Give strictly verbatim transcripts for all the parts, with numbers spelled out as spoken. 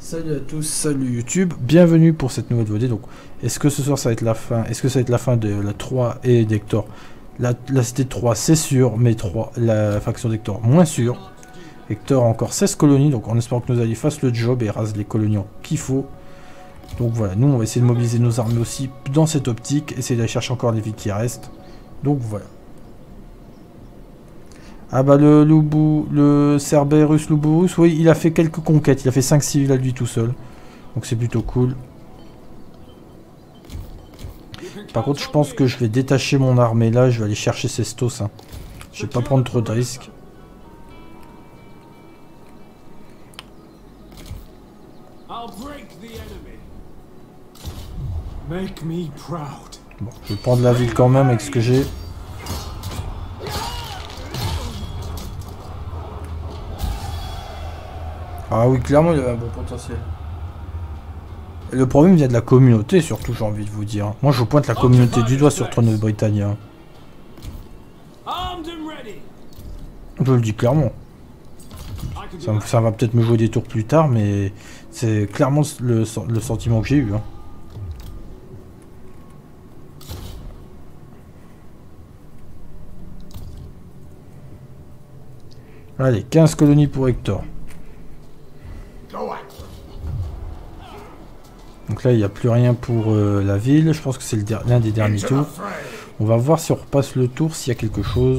Salut à tous, salut YouTube, bienvenue pour cette nouvelle vidéo. Donc, est-ce que ce soir ça va être la fin? Est-ce que ça va être la fin de la trois et d'Hector? La, la cité de trois c'est sûr, mais trois, la faction d'Hector moins sûr. Hector a encore seize colonies, donc en espérant que nos alliés fassent le job et rasent les colonies qu'il faut. Donc voilà, nous on va essayer de mobiliser nos armées aussi dans cette optique, essayer d'aller chercher encore les villes qui restent. Donc voilà. Ah bah le Loubou, le Cerberus Loubourus, oui, il a fait quelques conquêtes, il a fait cinq civils à lui tout seul. Donc c'est plutôt cool. Par contre, je pense que je vais détacher mon armée là, je vais aller chercher Cestos. Hein. Je vais pas prendre trop de risques. Bon, je vais prendre la ville quand même avec ce que j'ai. Ah oui, clairement, il y a un bon potentiel. Et le problème vient de la communauté, surtout, j'ai envie de vous dire. Moi, je pointe la communauté du doigt sur le trône britannique. Je le dis clairement. Ça, ça va peut-être me jouer des tours plus tard, mais c'est clairement le, le sentiment que j'ai eu. Hein. Allez, quinze colonies pour Hector. Donc là, il n'y a plus rien pour euh, la ville. Je pense que c'est l'un des derniers tours. On va voir si on repasse le tour, s'il y a quelque chose.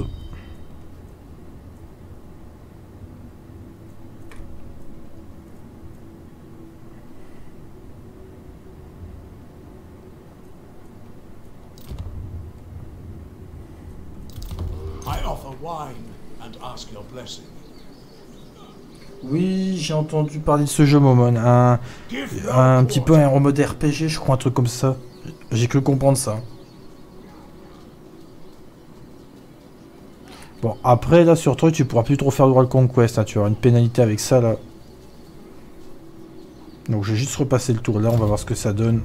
Oui, j'ai entendu parler de ce jeu Momon, un, un petit peu un mode R P G, je crois, un truc comme ça. J'ai cru comprendre ça. Bon, après, là, sur Troy, tu pourras plus trop faire de World Conquest, hein, tu auras une pénalité avec ça, là. Donc, je vais juste repasser le tour, là, on va voir ce que ça donne.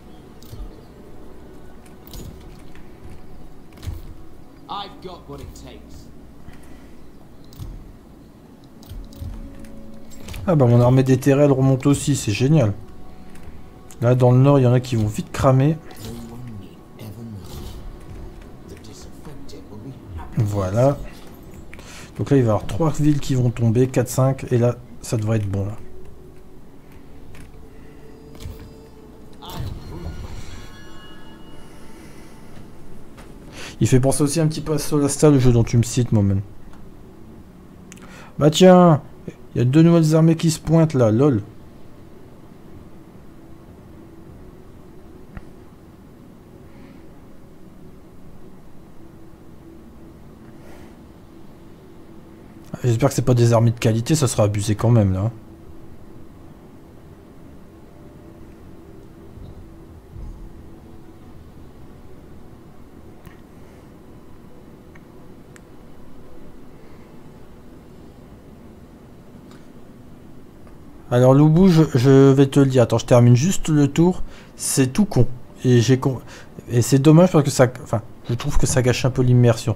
Ah bah mon armée déterrée elle remonte aussi, c'est génial. Là dans le nord il y en a qui vont vite cramer. Voilà. Donc là il va y avoir trois villes qui vont tomber, quatre cinq, et là ça devrait être bon là. Il fait penser aussi un petit peu à Solasta, le jeu dont tu me cites, Moment. Bah tiens, il y a deux nouvelles armées qui se pointent là, lol. J'espère que c'est pas des armées de qualité, ça sera abusé quand même là. Alors Loubou, je, je vais te le dire, attends, je termine juste le tour, c'est tout con. Et j'ai con... et c'est dommage parce que ça... Enfin, je trouve que ça gâche un peu l'immersion.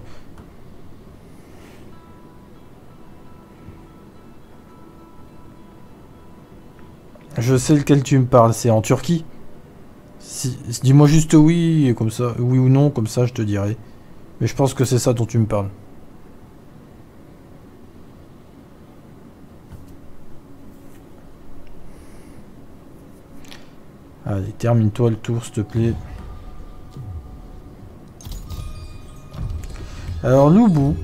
Je sais lequel tu me parles, c'est en Turquie. Si, dis-moi juste oui, comme ça, oui ou non, comme ça je te dirai. Mais je pense que c'est ça dont tu me parles. Allez, termine-toi le tour, s'il te plaît. Alors, Loubou.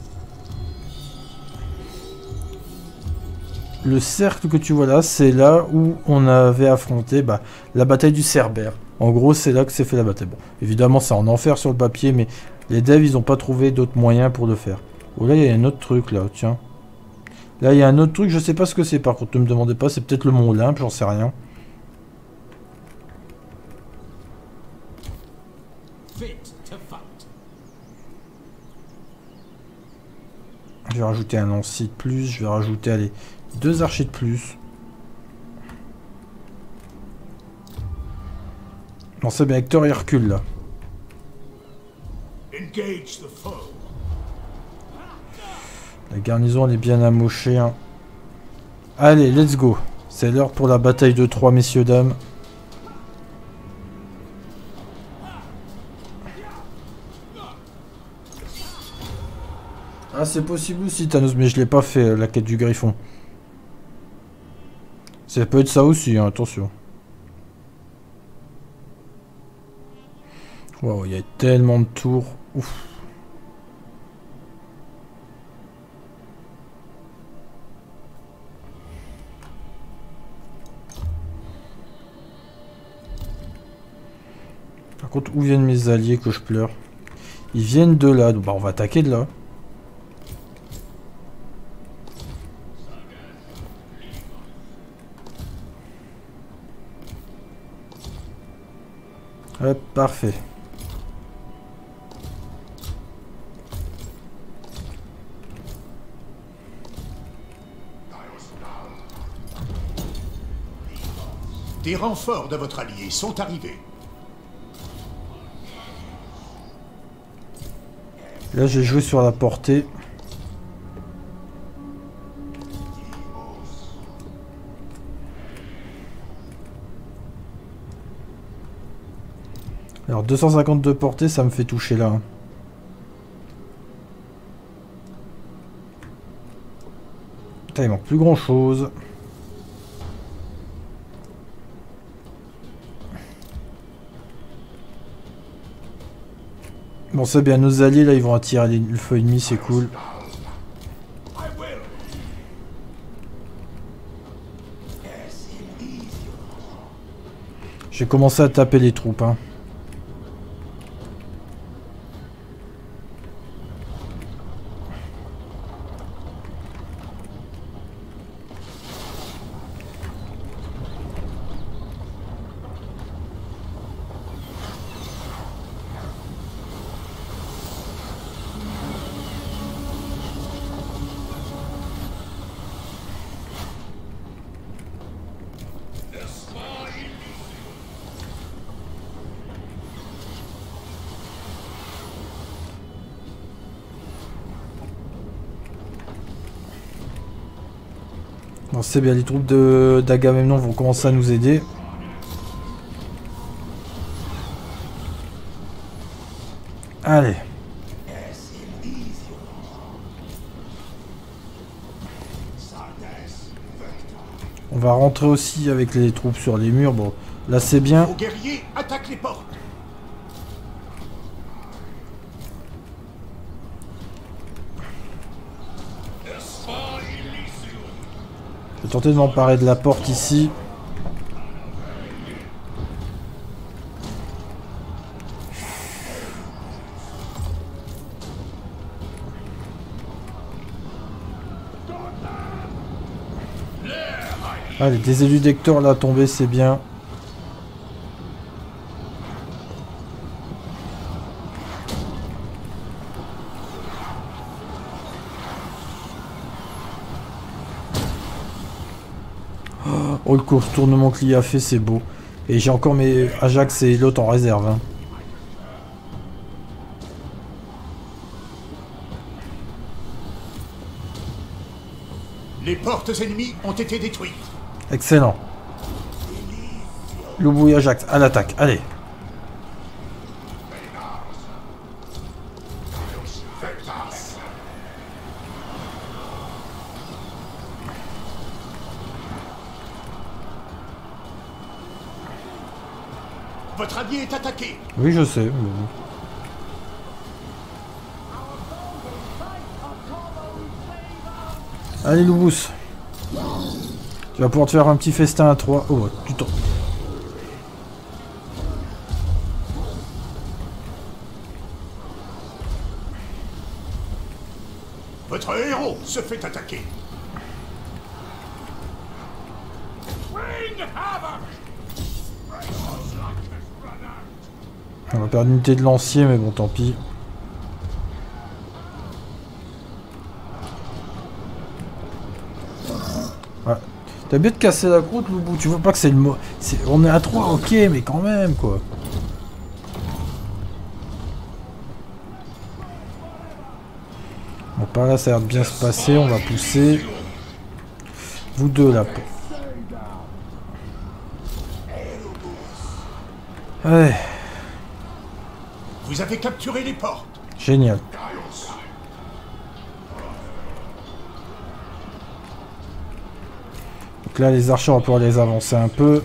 Le cercle que tu vois là, c'est là où on avait affronté bah, la bataille du Cerbère. En gros, c'est là que s'est fait la bataille. Bon, évidemment, c'est en enfer sur le papier, mais les devs, ils n'ont pas trouvé d'autres moyens pour le faire. Oh là, il y a un autre truc, là, tiens. Là, il y a un autre truc, je sais pas ce que c'est, par contre, ne me demandez pas, c'est peut-être le mont Olympe, j'en sais rien. Je vais rajouter un lanci de plus, je vais rajouter, allez, deux archers de plus. Non, c'est bien, Hector il recule là. La garnison elle est bien amochée. Hein. Allez, let's go. C'est l'heure pour la bataille de Troie, messieurs, dames. Ah, c'est possible aussi, Thanos, mais je l'ai pas fait, la quête du Griffon. Ça peut être ça aussi, hein, attention. Waouh, il y a tellement de tours. Ouf. Par contre, où viennent mes alliés que je pleure? Ils viennent de là, donc bah, on va attaquer de là. Hop, parfait. Des renforts de votre allié sont arrivés. Là, j'ai joué sur la portée. Alors, deux cent cinquante de portée, ça me fait toucher là. Hein. Putain, il manque plus grand chose. Bon, c'est bien, nos alliés là, ils vont attirer le feu ennemi, c'est cool. J'ai commencé à taper les troupes. Hein. Bon, c'est bien, les troupes de d'Agamemnon vont commencer à nous aider. Allez. On va rentrer aussi avec les troupes sur les murs. Bon, là c'est bien. Vos guerriers attaquent les portes. Je vais tenter de m'emparer de la porte ici. Allez, des élus d'Hector là tombés, c'est bien. Oh, le contournement qu'il y a fait, c'est beau. Et j'ai encore mes Ajax et l'autre en réserve. Hein. Les portes ennemies ont été détruites. Excellent. Loubou et Ajax, à l'attaque, allez. Votre allié est attaqué. Oui, je sais. Mais bon. Allez, Loubous. Tu vas pouvoir te faire un petit festin à trois. Oh, tu t'en... Votre héros se fait attaquer. On va perdre une unité de lancier, mais bon, tant pis. Ouais. T'as bien de casser la croûte, Loubou. Tu vois pas que c'est le mot. On est à trois, ok, mais quand même, quoi. Bon, par là, ça a l'air de bien se passer. On va pousser. Vous deux, là. Ouais, Vous avez capturé les portes. génial. Donc là, les archers, on va pouvoir les avancer un peu.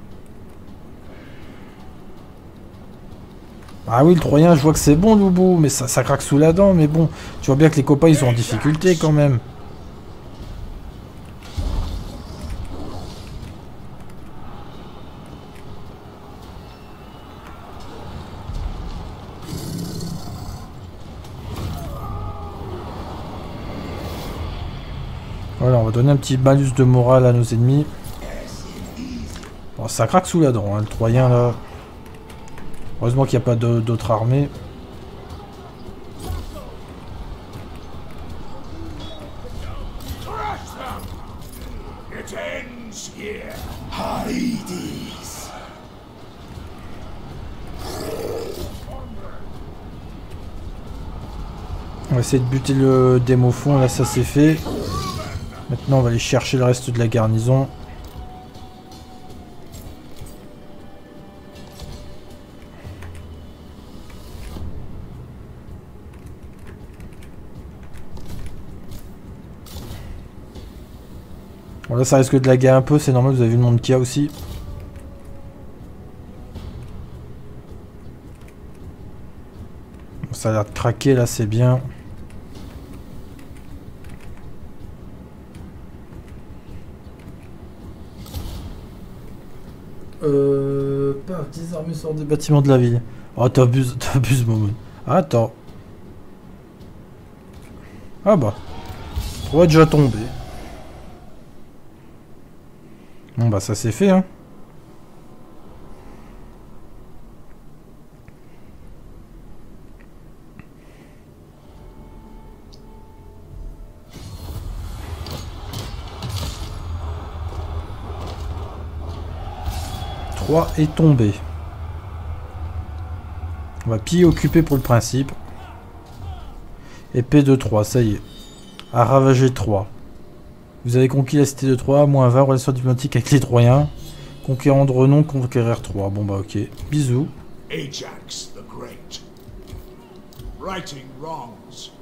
Ah oui, le Troyen, je vois que c'est bon, Loubou, mais ça, ça craque sous la dent, mais bon. Tu vois bien que les copains, ils sont en difficulté quand même. Voilà, on va donner un petit malus de morale à nos ennemis. Bon, ça craque sous la dent, hein, le Troyen, là. Heureusement qu'il n'y a pas d'autres armées. It ends here. Hades. On va essayer de buter le démophon, là ça c'est fait. Maintenant on va aller chercher le reste de la garnison. Bon là ça risque de laguer un peu, c'est normal, vous avez vu le monde qu'il y a aussi. Ça a l'air de craquer là, c'est bien. Euh... Paf, dix armées sortent des bâtiments de la ville. Oh t'abuses, t'abuses Momon. Attends. Ah bah. trois est déjà tombé. Bon bah ça c'est fait hein. trois est tombé. On va piller occuper pour le principe. Épée de trois, ça y est. À ravager trois. Vous avez conquis la cité de Troie, moins vingt, relations diplomatiques avec les Troyens. Conquérant de renom, conquérir Troie. Bon bah ok. Bisous. Ajax the Great. Righting wrongs.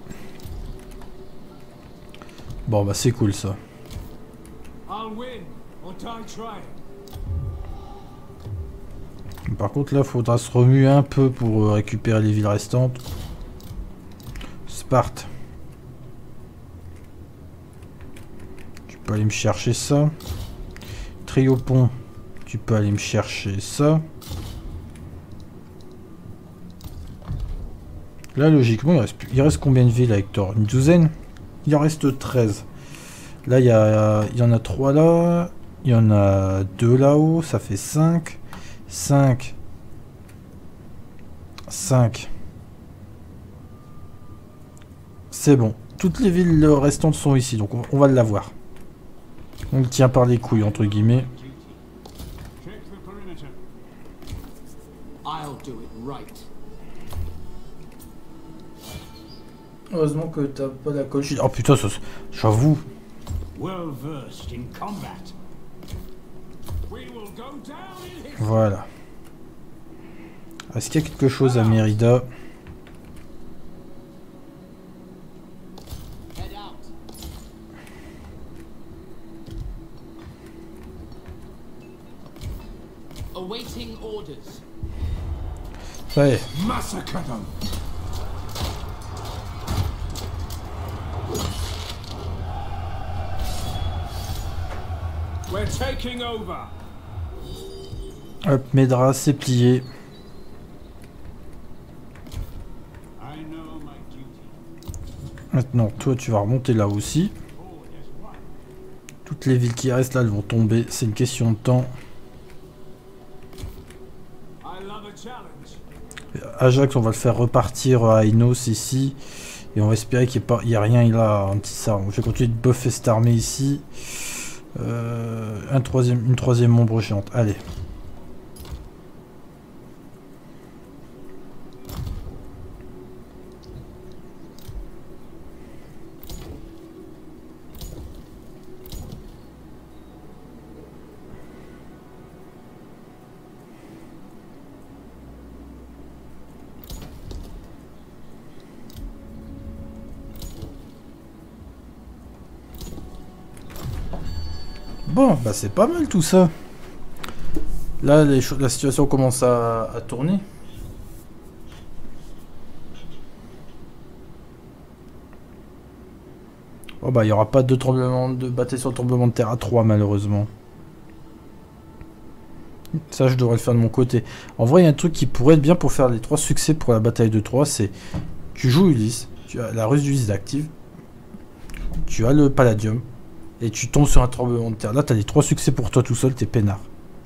Bon bah c'est cool ça. I'll win or die trying. Par contre là, faudra se remuer un peu pour euh, récupérer les villes restantes. Sparte. Tu peux aller me chercher ça. Triopon. Tu peux aller me chercher ça. Là, logiquement, il reste, il reste combien de villes, Hector? Une douzaine? Il en reste treize. Là, il y, a, il y en a trois là. Il y en a deux là-haut. Ça fait cinq. cinq. cinq. C'est bon. Toutes les villes restantes sont ici. Donc, on, on va l'avoir. On le tient par les couilles, entre guillemets. Check the perimeter. I'll do it right. Heureusement que t'as pas la coche. Oh putain, ça, j'avoue. Well versed in combat. We will go down in history. Voilà. Est-ce qu'il y a quelque chose à Mérida? Head out. Awaiting orders. Ça y est. Massacre them. We're taking over. Hop, Médra, c'est plié. I know my duty. Maintenant, toi, tu vas remonter là aussi. Toutes les villes qui restent là, elles vont tomber. C'est une question de temps. I love a challenge. Ajax, on va le faire repartir à Inos ici. Et on va espérer qu'il n'y a rien là, un petit ça. Je vais continuer de buffer cette armée ici. Euh, un troisième, une troisième ombre géante. Allez. Bon, bah c'est pas mal tout ça. Là, les la situation commence à, à tourner. Oh bah il n'y aura pas de tremblement de bataille sur le tremblement de terre à trois malheureusement. Ça je devrais le faire de mon côté. En vrai il y a un truc qui pourrait être bien pour faire les trois succès pour la bataille de Troie, c'est tu joues Ulysse, tu as la ruse d'Ulysse active, tu as le Palladium et tu tombes sur un tremblement de terre. Là tu as les trois succès pour toi tout seul, t'es peinard.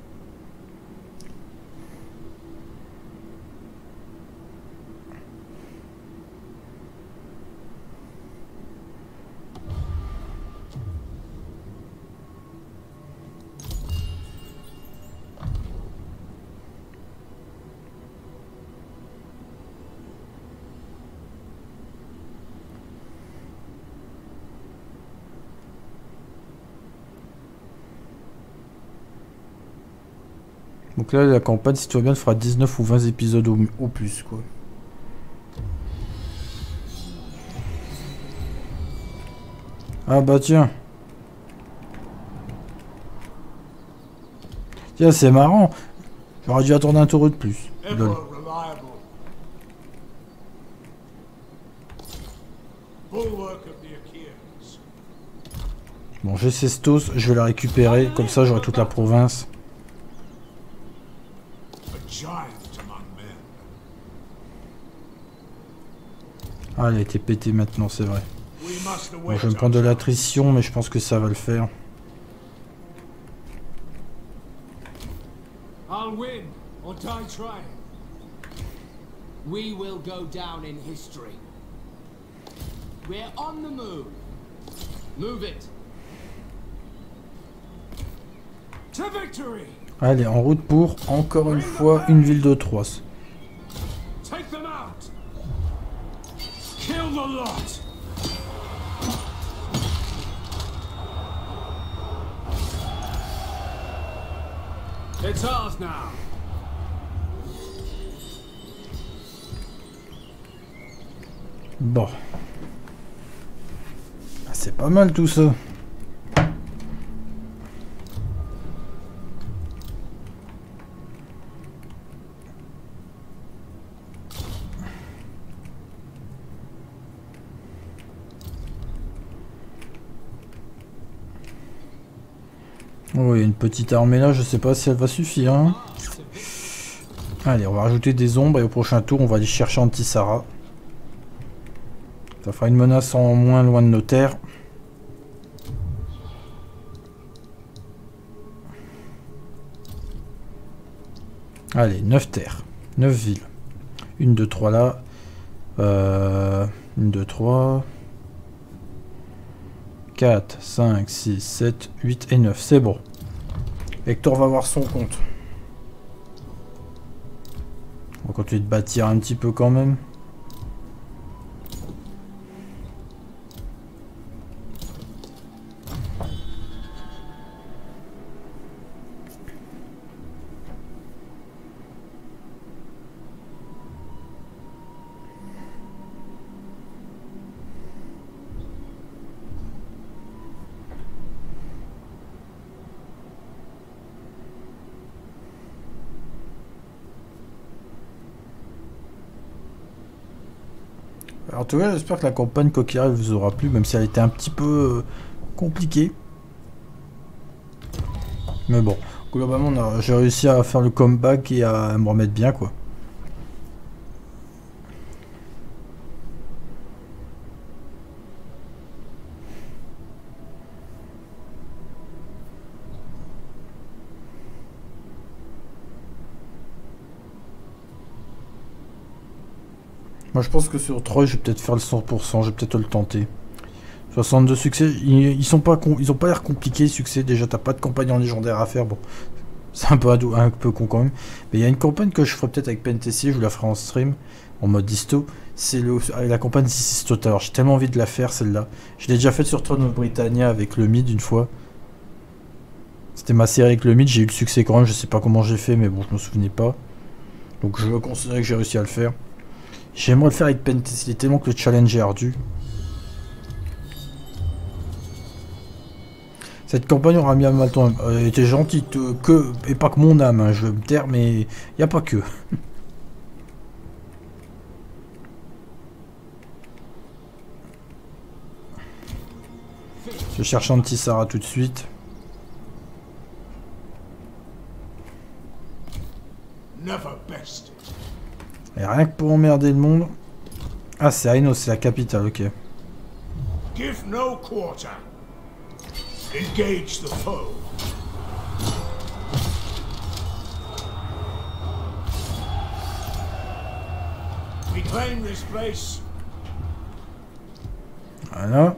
Donc là, la campagne, si tu vas bien, fera dix-neuf ou vingt épisodes au, au plus, quoi. Ah bah tiens. Tiens, c'est marrant. J'aurais dû attendre un tour de plus. Lol. Bon, j'ai Sestos, je vais la récupérer, comme ça j'aurai toute la province. Ah, elle a été pétée maintenant, c'est vrai. Bon, je vais me prendre de l'attrition, mais je pense que ça va le faire. I'll win or die trying. We will go down in history. We're on the move. Move it. To victory. Allez, en route pour, encore une fois, une ville de Troie. Take them out. Kill the lot. It's ours now. Bon. Ah, c'est pas mal tout ça. Oh, il y a une petite armée là, je sais pas si elle va suffire. Hein. Allez, on va rajouter des ombres et au prochain tour, on va aller chercher Antisara. Ça fera une menace en moins loin de nos terres. Allez, neuf terres, neuf villes. Une, deux, trois là. Euh, une, deux, trois. quatre, cinq, six, sept, huit et neuf. C'est bon. Hector va voir son compte. On va continuer de bâtir un petit peu quand même. Alors, en tout cas, j'espère que la campagne Coquillard vous aura plu, même si elle était un petit peu euh, compliquée. Mais bon, globalement, j'ai réussi à faire le comeback et à me remettre bien, quoi. Moi je pense que sur Troy je vais peut-être faire le cent pour cent, je vais peut-être le tenter. soixante-deux succès, ils, ils sont pas con, ils ont pas l'air compliqués succès, déjà t'as pas de campagne en légendaire à faire, bon. C'est un peu, un peu con quand même. Mais il y a une campagne que je ferai peut-être avec P N T C, je vous la ferai en stream, en mode disto. C'est la campagne Sisto Tower, j'ai tellement envie de la faire celle-là. Je l'ai déjà faite sur Throne of Britannia avec le mid une fois. C'était ma série avec le mid, j'ai eu le succès quand même, je sais pas comment j'ai fait, mais bon je me souvenais pas. Donc je veux considérer que j'ai réussi à le faire. J'aimerais le faire avec P N T C, tellement que le challenge est ardu. Cette campagne aura mis à mal ton âme. Elle était gentille que, et pas que mon âme, hein. Je vais me taire, mais il n'y a pas que. Je cherche Anti-Sara tout de suite. Et rien que pour emmerder le monde. Ah, c'est Aino, c'est la capitale, ok. Give no quarter. Engage the foe. We claim this place. Voilà.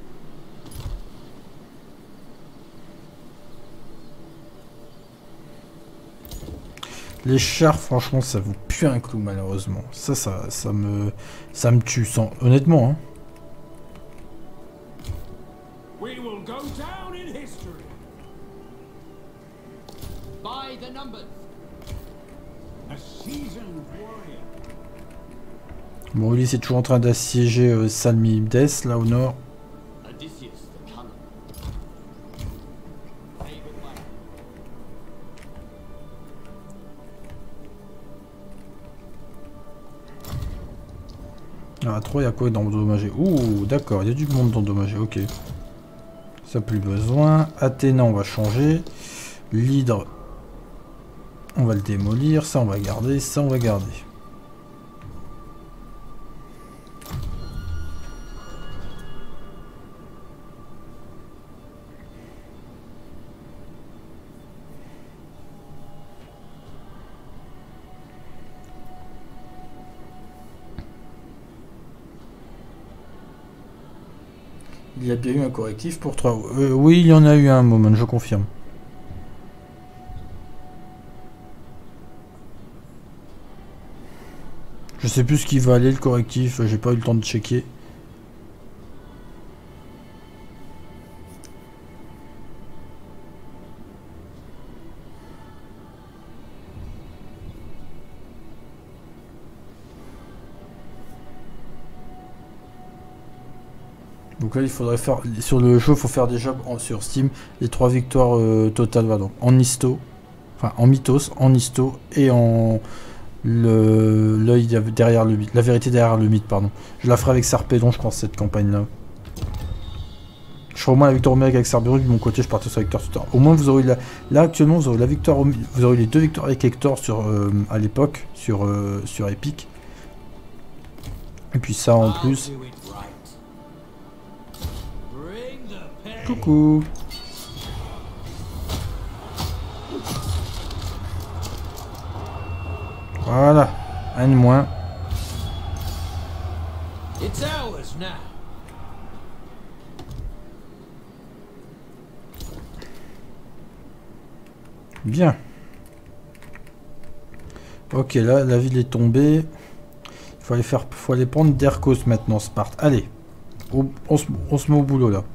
Les chars, franchement, ça vous pue un clou, malheureusement. Ça, ça, ça me, ça me tue, sans, honnêtement. Hein. We will go down in history. By the numbers. A seasoned warrior. Bon, Ulysse est toujours en train d'assiéger euh, Salmibdes, là au nord. Odysseus the cunning. David White. Ah, à trois, il y a quoi d'endommagé? Ouh, d'accord, il y a du monde d'endommagé, ok. Ça, plus besoin. Athéna, on va changer. L'hydre, on va le démolir. Ça, on va garder. Ça, on va garder. Il y a bien eu un correctif pour trois. Euh, oui, il y en a eu un moment, je confirme. Je sais plus ce qui va aller le correctif, j'ai pas eu le temps de checker. Donc là, il faudrait faire sur le jeu, il faut faire déjà en, sur Steam les trois victoires euh, totales, voilà, donc en histo, enfin en mythos, en histo et en le l'œil derrière le mythe, la vérité derrière le mythe, pardon. Je la ferai avec Sarpedon, je pense, cette campagne-là. Je ferai au moins la victoire numérique avec Sarpedon, de mon côté, je partais sur la victoire tout à l'heure. Au moins, vous aurez la, là actuellement, vous aurez la victoire, vous aurez les deux victoires avec Hector sur euh, à l'époque sur euh, sur Epic. Et puis ça en plus. Coucou. Voilà, un de moins. It's ours now. Bien. Ok, là, la ville est tombée. Il faut aller faire, faut aller prendre Derkos maintenant, Sparte. Allez, on, on, se, on se met au boulot là.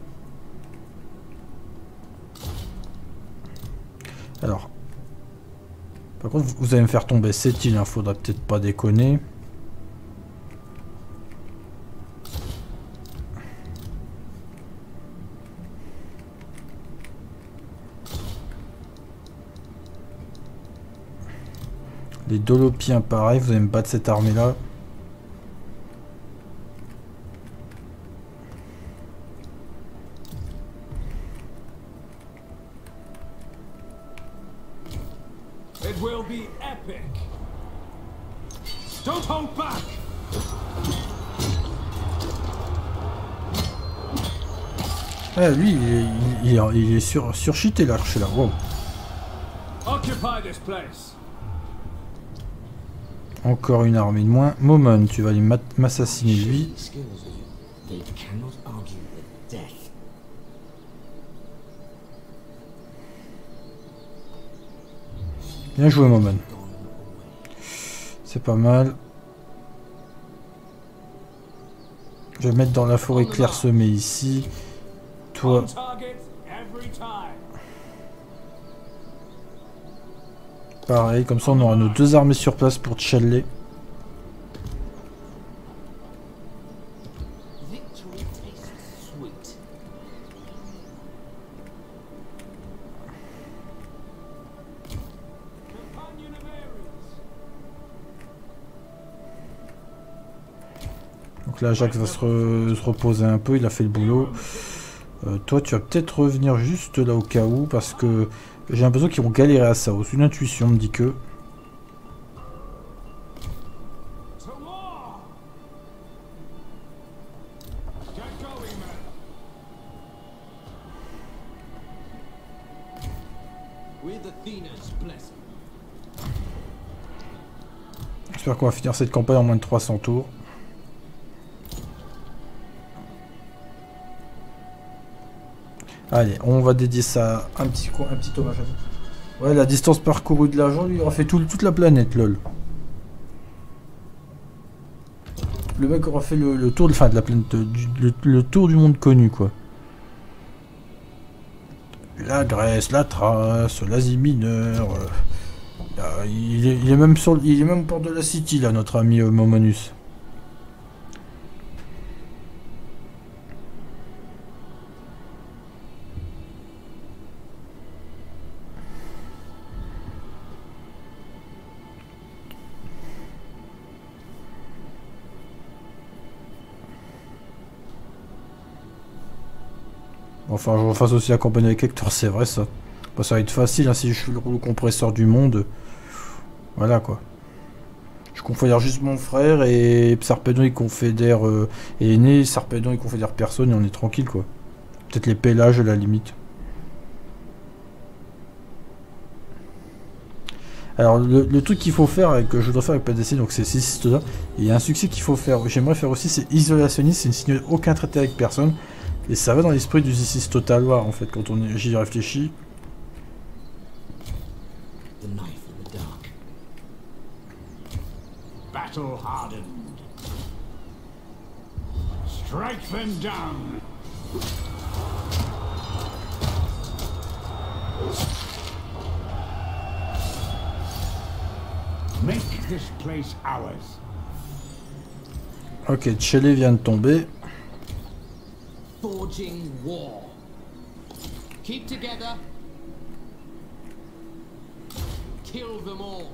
Alors, par contre, vous allez me faire tomber cette île, hein, faudra peut-être pas déconner. Les Dolopiens, pareil, vous allez me battre cette armée-là. It will be epic. Don't hold back. Ah, lui, il est, il est, il est sur, surcheaté l'archer là. Wow. Occupy this place. Encore une armée de moins. Momon, tu vas aller m'assassiner lui. Bien joué, Momon. C'est pas mal. Je vais mettre dans la forêt clairsemée ici. Toi. Pareil, comme ça on aura nos deux armées sur place pour Tchellé. Donc là, Jacques va se, re, se reposer un peu, il a fait le boulot. Euh, toi, tu vas peut-être revenir juste là au cas où, parce que j'ai l'impression qu'ils vont galérer à ça. Une intuition me dit que... To war! Get going, men! With Athena's blessing. J'espère qu'on va finir cette campagne en moins de trois cents tours. Allez, on va dédier ça à un petit, un petit hommage à ça. Ouais, la distance parcourue de l'agent, lui, il aura fait tout, toute la planète, lol. Le mec aura fait le, le tour de, enfin, de la planète, du, le, le tour du monde connu, quoi. La Grèce, la Thrace, l'Asie mineure. Euh, là, il, est, il est même sur, il est même au port de la City, là, notre ami euh, Momanus. Enfin, je refasse aussi la campagne avec Hector, c'est vrai ça. Bah, ça va être facile hein, si je suis le rouleau compresseur du monde. Voilà quoi. Je confédère juste mon frère et Sarpedon il confédère euh, et Aîné, Sarpedon il confédère personne et on est tranquille quoi. Peut-être les pélages à la limite. Alors le, le truc qu'il faut faire, que je dois faire avec P D C, donc c'est six là. Il y a un succès qu'il faut faire, j'aimerais faire aussi, c'est isolationniste, c'est ne signer aucun traité avec personne. Et ça va dans l'esprit du This is Total War en fait, quand on j'y réfléchis. The knife in the dark. Battle hardened. Strike them down. Make this place ours. Ok, Tchélé vient de tomber. Forging war. Keep together. Kill them all.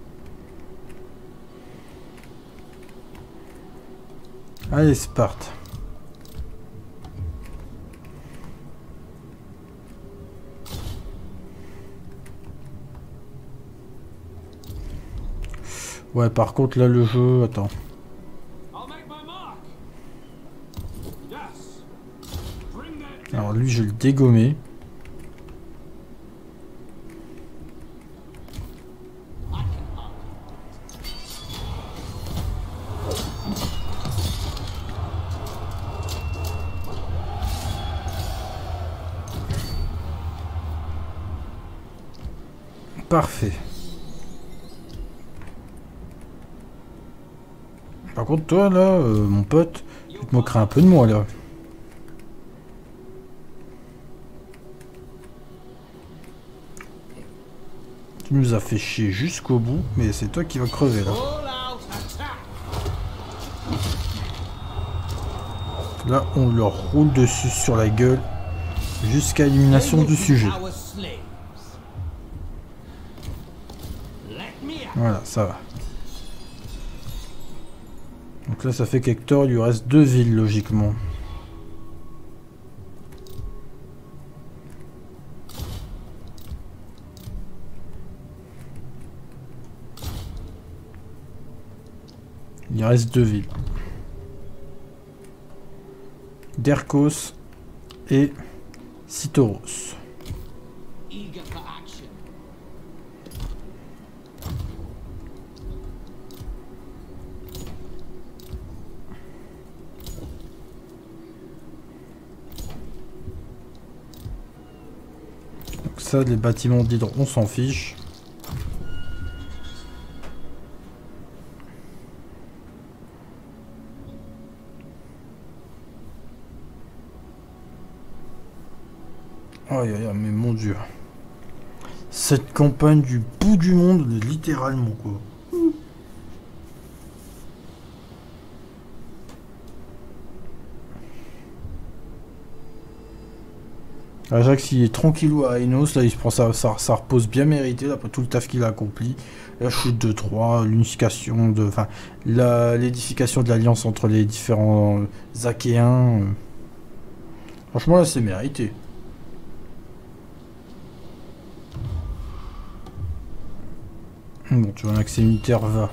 Allez, Sparte. Ouais, par contre, là, le jeu... Attends. I'll make my mark. Yes. Bring that. Alors, lui, je vais le dégommer. Parfait. Par contre, toi, là, euh, mon pote, tu te moquerais un peu de moi, là. Tu nous as fait chier jusqu'au bout, mais c'est toi qui vas crever, là. Là, on leur roule dessus sur la gueule, jusqu'à élimination du sujet. Voilà, ça va. Donc là, ça fait qu'Hector, il lui reste deux villes, logiquement. Il reste deux villes. Derkos et Cytoros. Eager for action. Donc ça, les bâtiments d'hydre, on s'en fiche. Aïe aïe aïe, mais mon dieu. Cette campagne du bout du monde, littéralement quoi. Ajax il est tranquillou à Ainos, là il se prend sa, sa, sa repose bien méritée après tout le taf qu'il a accompli. La chute de Troie, l'unification de. Enfin, l'édification de l'alliance entre les différents Achéens. Euh. Franchement là c'est mérité. Bon, tu vois, un accès militaire va.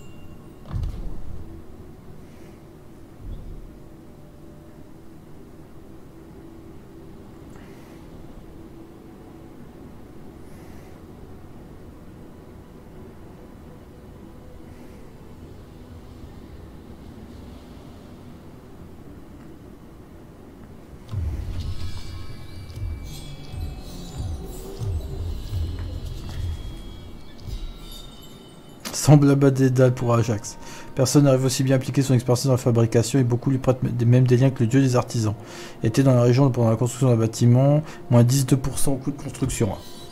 Semblable à des dalles pour Ajax. Personne n'arrive aussi bien à appliquer son expertise dans la fabrication et beaucoup lui prêtent même des liens que le dieu des artisans. Était dans la région pendant la construction d'un bâtiment, moins dix-deux pour cent au coût de construction.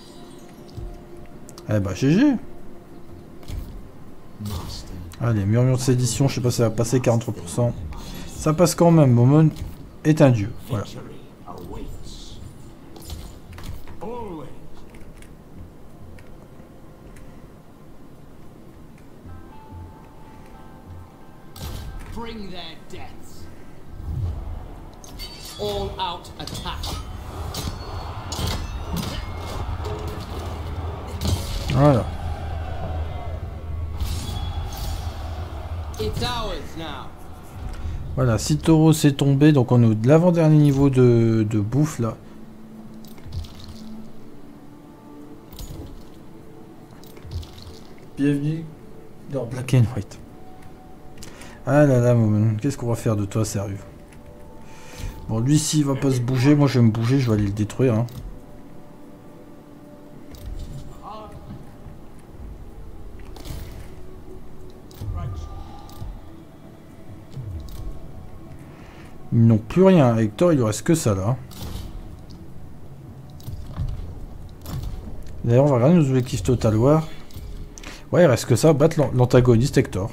Eh bah G G. Allez, murmure de sédition, je sais pas si ça va passer quarante-trois pour cent. Ça passe quand même, Momon est un dieu. Voilà. Bring their deaths. All out attack. Voilà. It's ours now. Voilà, si Tauros est tombé, donc on est au l'avant-dernier niveau de, de bouffe là. Bienvenue dans Black and White. Ah là là, qu'est-ce qu'on va faire de toi, sérieux? Bon, lui, s'il va pas se bouger, moi je vais me bouger, je vais aller le détruire. Hein. Ils n'ont plus rien. Hector, il lui reste que ça là. D'ailleurs, on va regarder nos objectifs Total War. Ouais, il reste que ça, battre l'antagoniste Hector.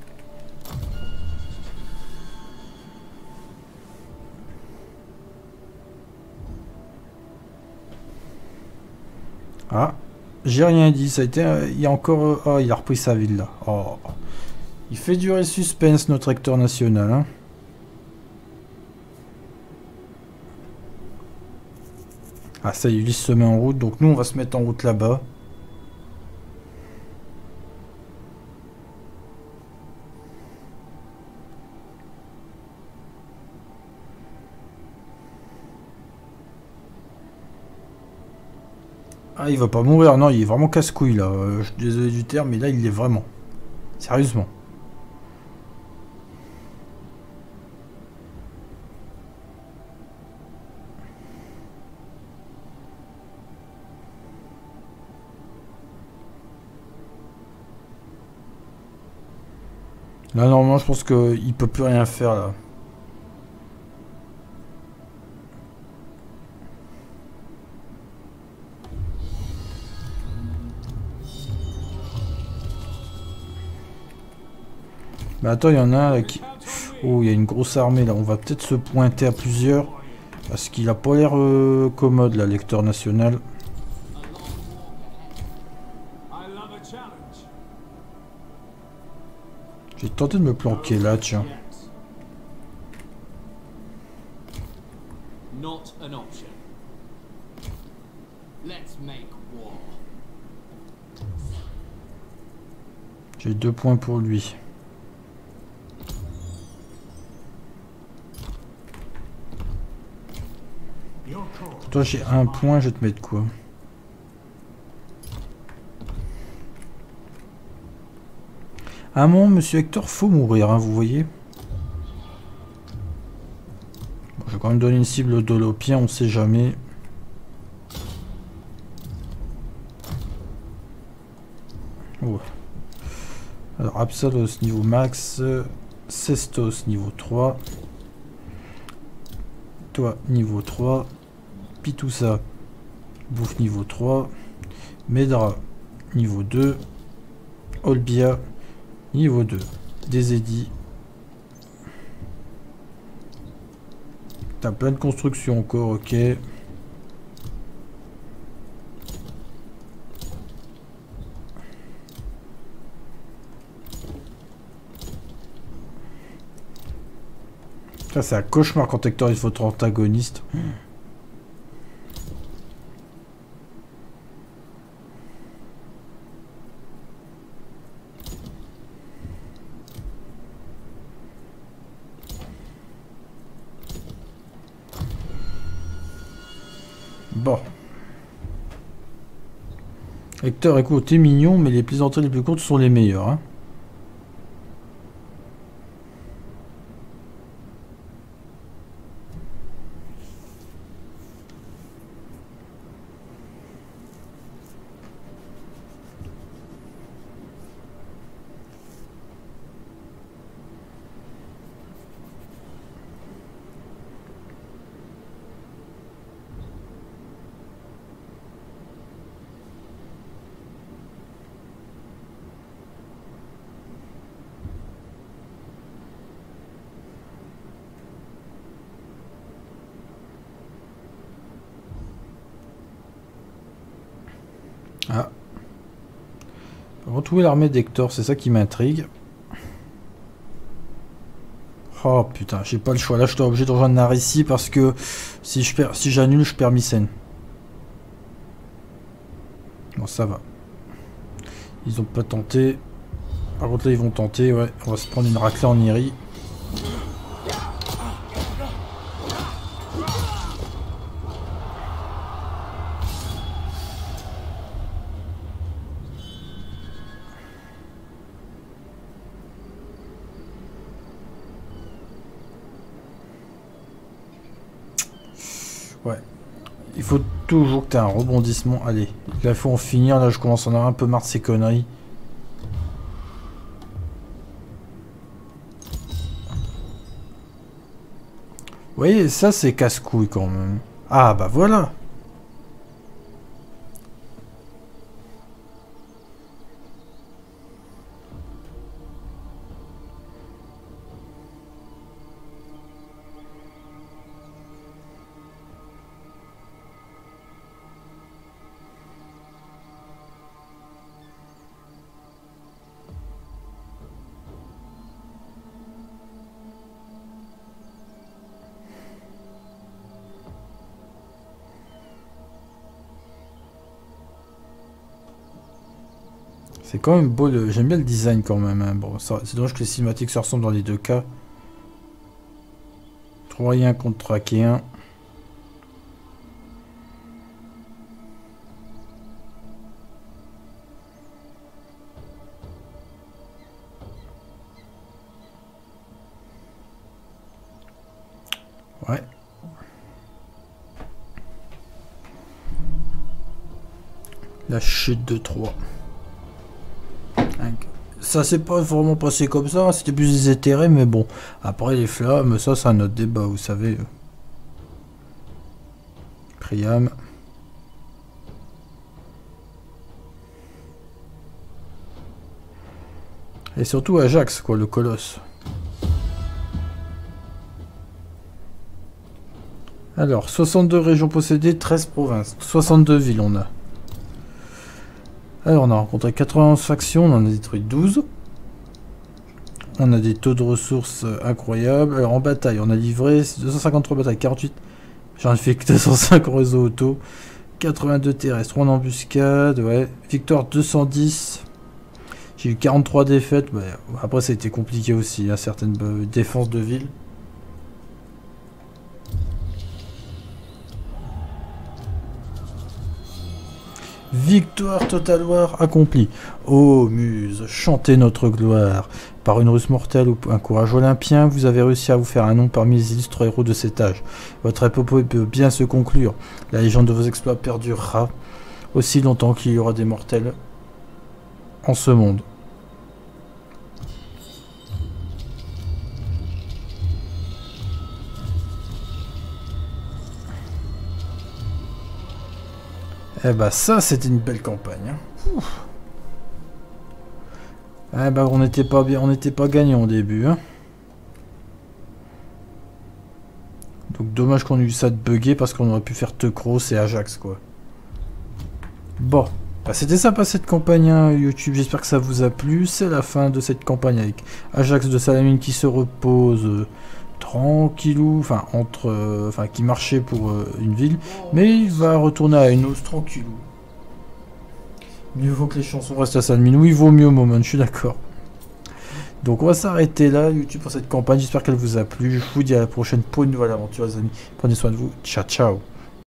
Ah, j'ai rien dit, ça a été... Euh, il y a encore... Oh, il a repris sa ville, là. Oh. Il fait durer le suspense, notre Hector national, hein. Ah, ça y est, Ulysse se met en route, donc nous, on va se mettre en route là-bas. Ah, il va pas mourir, non, il est vraiment casse-couille là. Euh, je suis désolé du terme, mais là, il l'est vraiment. Sérieusement. Là, normalement, je pense qu'il peut plus rien faire là. Mais attends, il y en a un là qui... Oh, il y a une grosse armée là. On va peut-être se pointer à plusieurs. Parce qu'il a pas l'air euh, commode là, l'Hector national. J'ai tenté de me planquer là, tiens. J'ai deux points pour lui. Toi j'ai un point, je vais te mettre quoi? À un moment, monsieur Hector, faut mourir, hein, vous voyez. Bon, je vais quand même donner une cible au Dolopien, on sait jamais. Oh. Alors, Absalos niveau max, Cestos niveau trois. Toi niveau trois. Pitoussa, bouffe niveau trois. Medra niveau deux. Olbia niveau deux. Désédie. T'as plein de constructions encore, ok. Ça, c'est un cauchemar quand Hector est votre antagoniste. Bon. Hector, écoute, t'es mignon, mais les plaisanteries les plus courtes sont les meilleures, hein. Ah. Retrouver l'armée d'Hector, c'est ça qui m'intrigue. Oh putain, j'ai pas le choix. Là, je suis obligé de rejoindre Narissi parce que si je perds, si j'annule, je perds Mycène. Bon, ça va. Ils ont pas tenté. Par contre, là, ils vont tenter. Ouais, on va se prendre une raclée en Iri. Ouais. Il faut toujours que tu aies un rebondissement. Allez, là, il faut en finir. Là, je commence à en avoir un peu marre de ces conneries. Vous voyez, ça, c'est casse-couille quand même. Ah, bah voilà. C'est quand même beau, le... j'aime bien le design quand même. Hein. Bon, c'est dommage que les cinématiques se ressemblent dans les deux cas. Troyen contre Trakéen. Ouais. La chute de Troie. Ça s'est pas vraiment passé comme ça, c'était plus éthéré, mais bon. Après les flammes, ça c'est un autre débat, vous savez. Priam. Et surtout Ajax, quoi, le colosse. Alors, soixante-deux régions possédées, treize provinces. soixante-deux villes on a. Alors on a rencontré quatre-vingt-onze factions, on en a détruit douze. On a des taux de ressources incroyables. Alors en bataille, on a livré deux cent cinquante-trois batailles, quarante-huit. J'en ai fait que deux cent cinq en réseau auto. quatre-vingt-deux terrestres, trois en embuscade, ouais. Victoire deux cent dix. J'ai eu quarante-trois défaites. Bah, après ça a été compliqué aussi, il y a certaines euh, défenses de ville. Victoire Total War accomplie. Ô muse, chantez notre gloire. Par une ruse mortelle ou un courage olympien, vous avez réussi à vous faire un nom parmi les illustres héros de cet âge. Votre épopée peut bien se conclure. La légende de vos exploits perdurera aussi longtemps qu'il y aura des mortels en ce monde. Eh bah ça c'était une belle campagne. Hein. Eh bah on n'était pas bien, on n'était pas gagnant au début. Hein. Donc dommage qu'on ait eu ça de bugger parce qu'on aurait pu faire Teucros et Ajax quoi. Bon, bah, c'était sympa cette campagne hein, YouTube, j'espère que ça vous a plu. C'est la fin de cette campagne avec Ajax de Salamine qui se repose euh, tranquillou, enfin entre, euh, enfin qui marchait pour euh, une ville, mais il va retourner à Enos tranquillou. Mieux vaut que les chansons restent à San Minou, il vaut mieux au moment, je suis d'accord. Donc on va s'arrêter là, YouTube, pour cette campagne. J'espère qu'elle vous a plu. Je vous dis à la prochaine pour une nouvelle aventure, les amis. Prenez soin de vous. Ciao, ciao.